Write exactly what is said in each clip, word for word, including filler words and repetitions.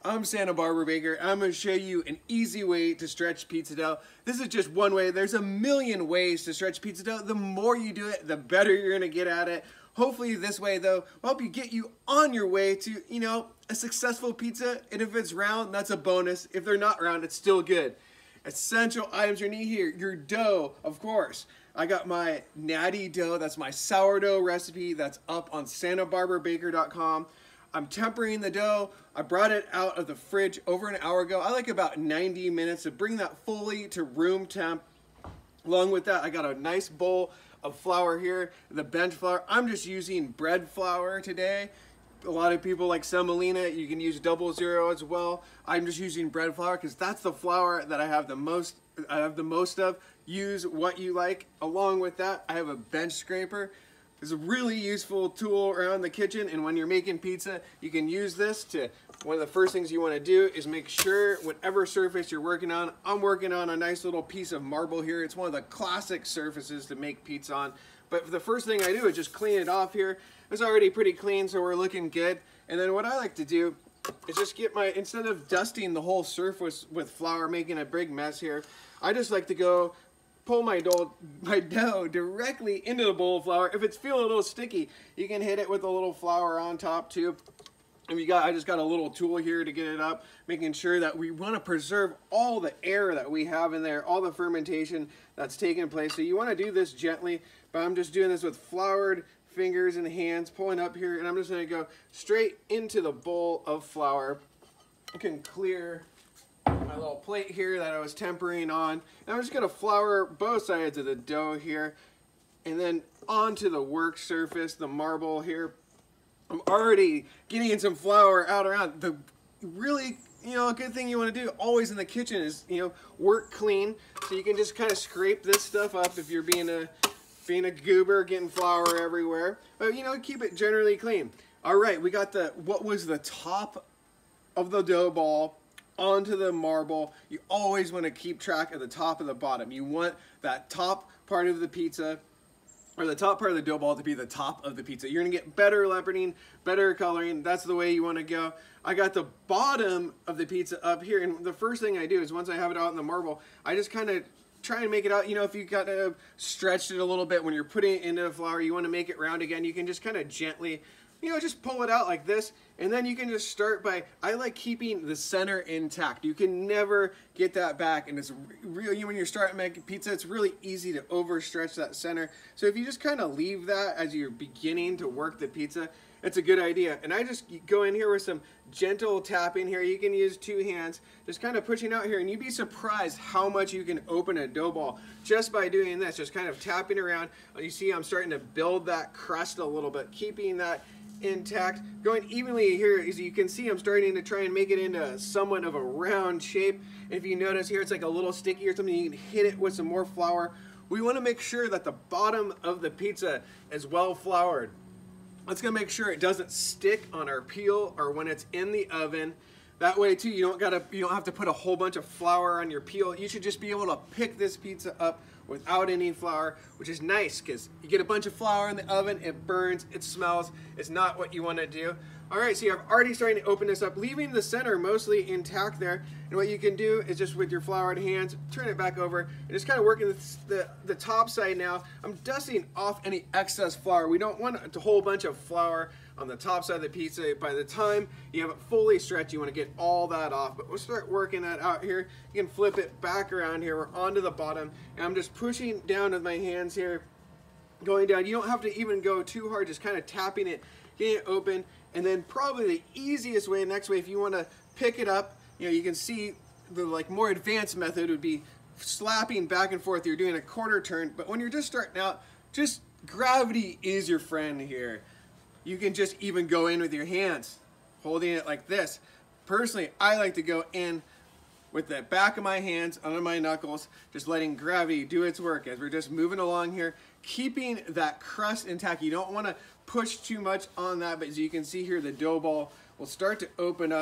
I'm Santa Barbara Baker. I'm going to show you an easy way to stretch pizza dough. This is just one way. There's a million ways to stretch pizza dough. The more you do it, the better you're going to get at it. Hopefully this way though will help you get you on your way to, you know, a successful pizza. And if it's round, that's a bonus. If they're not round, it's still good. Essential items you need here. Your dough, of course. I got my natty dough. That's my sourdough recipe. That's up on Santa Barbara Baker dot com. I'm tempering the dough. I brought it out of the fridge over an hour ago. I like about ninety minutes to bring that fully to room temp. Along with that, I got a nice bowl of flour here, the bench flour. I'm just using bread flour today. A lot of people like semolina. You can use double zero as well. I'm just using bread flour because that's the flour that I have the most. I have the most of. Use what you like. Along with that, I have a bench scraper. It's a really useful tool around the kitchen, and when you're making pizza, you can use this to, one of the first things you want to do is make sure whatever surface you're working on, I'm working on a nice little piece of marble here. It's one of the classic surfaces to make pizza on. But the first thing I do is just clean it off here. It's already pretty clean, so we're looking good. And then what I like to do is just get my, instead of dusting the whole surface with flour, making a big mess here, I just like to go pull my dough, my dough directly into the bowl of flour. If it's feeling a little sticky, you can hit it with a little flour on top too. And we got, I just got a little tool here to get it up, making sure that we want to preserve all the air that we have in there, all the fermentation that's taking place. So you want to do this gently, but I'm just doing this with floured fingers and hands, pulling up here, and I'm just going to go straight into the bowl of flour. I can clear my little plate here that I was tempering on. And I'm just going to flour both sides of the dough here, and then onto the work surface, the marble here. I'm already getting some flour out around. The really, you know, a good thing you want to do always in the kitchen is, you know, work clean. So you can just kind of scrape this stuff up if you're being a being a goober, getting flour everywhere. But, you know, keep it generally clean. All right, we got the, what was the top of the dough ball onto the marble. You always want to keep track of the top and the bottom. You want that top part of the pizza, or the top part of the dough ball, to be the top of the pizza. You're gonna get better leavening, better coloring. That's the way you want to go. I got the bottom of the pizza up here, and the first thing I do is once I have it out in the marble, I just kind of try and make it out. You know, if you kind of stretched it a little bit when you're putting it into the flour, you want to make it round again, you can just kind of gently, you know, just pull it out like this, and then you can just start by, I like keeping the center intact. You can never get that back, and it's really, when you're starting making pizza, it's really easy to overstretch that center. So if you just kind of leave that as you're beginning to work the pizza, it's a good idea. And I just go in here with some gentle tapping here. You can use two hands, just kind of pushing out here, and you'd be surprised how much you can open a dough ball just by doing this, just kind of tapping around. You see I'm starting to build that crust a little bit, keeping that intact, going evenly here. As you can see, I'm starting to try and make it into somewhat of a round shape. If you notice here, it's like a little sticky or something, you can hit it with some more flour. We want to make sure that the bottom of the pizza is well floured. That's going to make sure it doesn't stick on our peel or when it's in the oven. That way too, you don't gotta, you don't have to put a whole bunch of flour on your peel. You should just be able to pick this pizza up without any flour, which is nice because you get a bunch of flour in the oven, it burns, it smells. It's not what you want to do. All right, so I'm already starting to open this up, leaving the center mostly intact there. And what you can do is just with your floured hands, turn it back over and just kind of working the, the, the top side now. I'm dusting off any excess flour. We don't want a whole bunch of flour on the top side of the pizza. By the time you have it fully stretched, you want to get all that off. But we'll start working that out here. You can flip it back around here. We're onto the bottom. And I'm just pushing down with my hands here, going down. You don't have to even go too hard, just kind of tapping it, getting it open. And then probably the easiest way, next way, if you want to pick it up, you know, you can see the like more advanced method would be slapping back and forth. You're doing a quarter turn, but when you're just starting out, just gravity is your friend here. You can just even go in with your hands, holding it like this. Personally, I like to go in with the back of my hands under my knuckles, just letting gravity do its work as we're just moving along here, keeping that crust intact. You don't want to push too much on that, but as you can see here, the dough ball will start to open up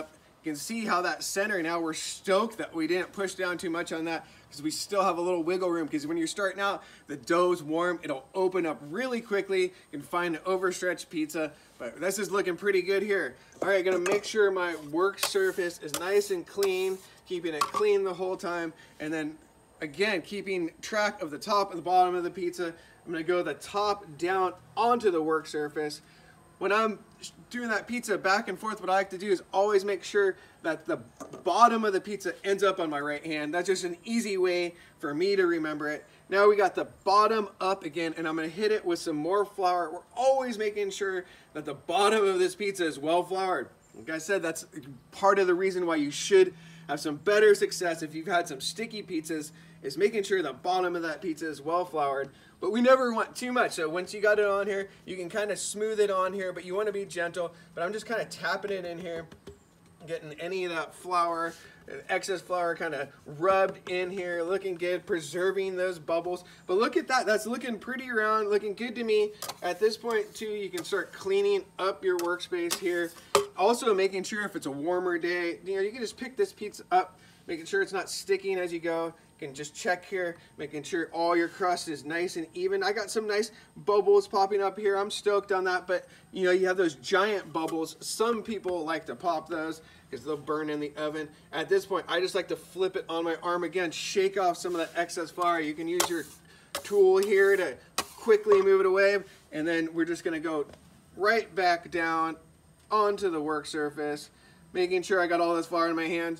You can see how that center, now we're stoked that we didn't push down too much on that, because we still have a little wiggle room, because when you're starting out, the dough's warm, it'll open up really quickly. You can find an overstretched pizza, but this is looking pretty good here. All right, gonna make sure my work surface is nice and clean, keeping it clean the whole time, and then again, keeping track of the top and the bottom of the pizza. I'm gonna go the top down onto the work surface. When I'm doing that pizza back and forth, what I like to do is always make sure that the bottom of the pizza ends up on my right hand. That's just an easy way for me to remember it. Now we got the bottom up again, and I'm gonna hit it with some more flour. We're always making sure that the bottom of this pizza is well floured. Like I said, that's part of the reason why you should have some better success if you've had some sticky pizzas, is making sure the bottom of that pizza is well floured. But we never want too much, so once you got it on here, you can kind of smooth it on here, but you want to be gentle. But I'm just kind of tapping it in here, getting any of that flour, excess flour kind of rubbed in here, looking good, preserving those bubbles. But look at that, that's looking pretty round, looking good to me. At this point too, you can start cleaning up your workspace here. Also making sure if it's a warmer day, you know, you can just pick this pizza up, making sure it's not sticking as you go. You can just check here, making sure all your crust is nice and even. I got some nice bubbles popping up here. I'm stoked on that, but you know, you have those giant bubbles. Some people like to pop those because they'll burn in the oven. At this point, I just like to flip it on my arm again, shake off some of that excess flour. You can use your tool here to quickly move it away, and then we're just gonna go right back down onto the work surface, making sure I got all this flour in my hand.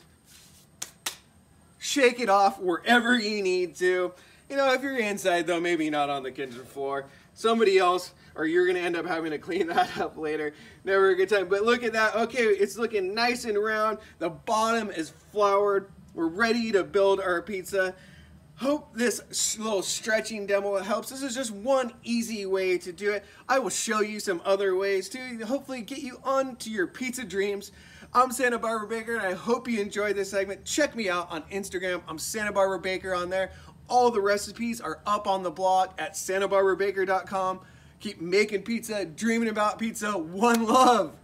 Shake it off wherever you need to. You know, if you're inside though, maybe not on the kitchen floor. Somebody else, or you're gonna end up having to clean that up later. Never a good time, but look at that. Okay, it's looking nice and round. The bottom is floured. We're ready to build our pizza. Hope this little stretching demo helps. This is just one easy way to do it. I will show you some other ways to hopefully get you onto your pizza dreams. I'm Santa Barbara Baker, and I hope you enjoyed this segment. Check me out on Instagram. I'm Santa Barbara Baker on there. All the recipes are up on the blog at santa barbara baker dot com. Keep making pizza, dreaming about pizza. One love.